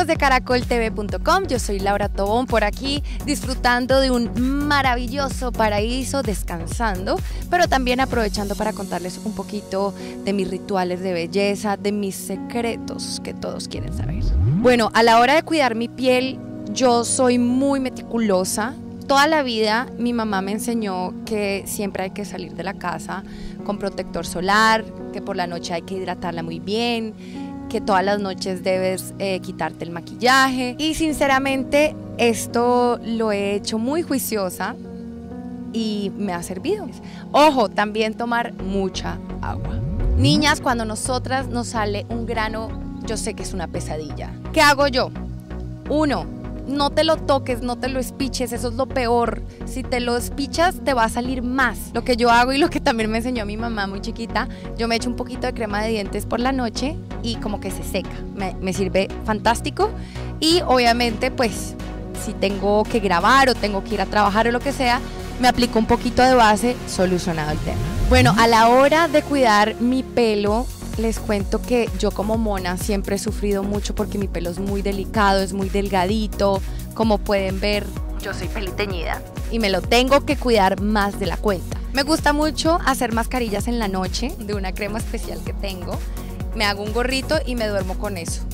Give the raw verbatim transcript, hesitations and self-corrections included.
amigos de caracol t v punto com, yo soy Laura Tobón, por aquí disfrutando de un maravilloso paraíso, descansando, pero también aprovechando para contarles un poquito de mis rituales de belleza, de mis secretos que todos quieren saber. Bueno, a la hora de cuidar mi piel, yo soy muy meticulosa. Toda la vida mi mamá me enseñó que siempre hay que salir de la casa con protector solar, que por la noche hay que hidratarla muy bien, que todas las noches debes eh, quitarte el maquillaje. Y sinceramente esto lo he hecho muy juiciosa y me ha servido. Ojo, también tomar mucha agua. Niñas, cuando nosotras nos sale un grano, yo sé que es una pesadilla. ¿Qué hago yo? Uno, no te lo toques, no te lo espiches, eso es lo peor. Si te lo espichas te va a salir más. Lo que yo hago y lo que también me enseñó mi mamá muy chiquita, yo me echo un poquito de crema de dientes por la noche y como que se seca, me, me sirve fantástico. Y obviamente pues si tengo que grabar o tengo que ir a trabajar o lo que sea, me aplico un poquito de base, solucionado el tema. Bueno, a la hora de cuidar mi pelo, les cuento que yo como mona siempre he sufrido mucho porque mi pelo es muy delicado, es muy delgadito. Como pueden ver, yo soy peliteñida y me lo tengo que cuidar más de la cuenta. Me gusta mucho hacer mascarillas en la noche de una crema especial que tengo. Me hago un gorrito y me duermo con eso.